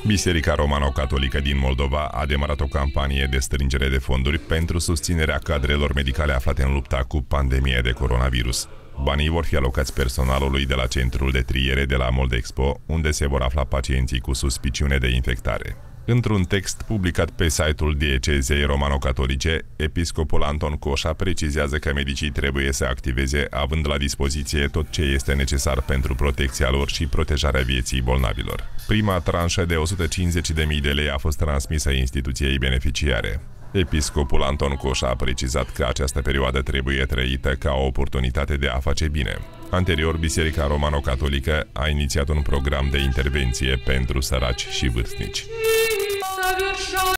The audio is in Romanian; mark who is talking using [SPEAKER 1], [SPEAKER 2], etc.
[SPEAKER 1] Biserica Romano-Catolică din Moldova a demarat o campanie de strângere de fonduri pentru susținerea cadrelor medicale aflate în lupta cu pandemia de coronavirus. Banii vor fi alocați personalului de la centrul de triere de la Moldexpo, unde se vor afla pacienții cu suspiciune de infectare. Într-un text publicat pe site-ul Diecezei Romano-Catolice, episcopul Anton Coșa precizează că medicii trebuie să activeze având la dispoziție tot ce este necesar pentru protecția lor și protejarea vieții bolnavilor. Prima tranșă de 150.000 de lei a fost transmisă instituției beneficiare. Episcopul Anton Coșa a precizat că această perioadă trebuie trăită ca o oportunitate de a face bine. Anterior, Biserica Romano-Catolică a inițiat un program de intervenție pentru săraci și vârstnici.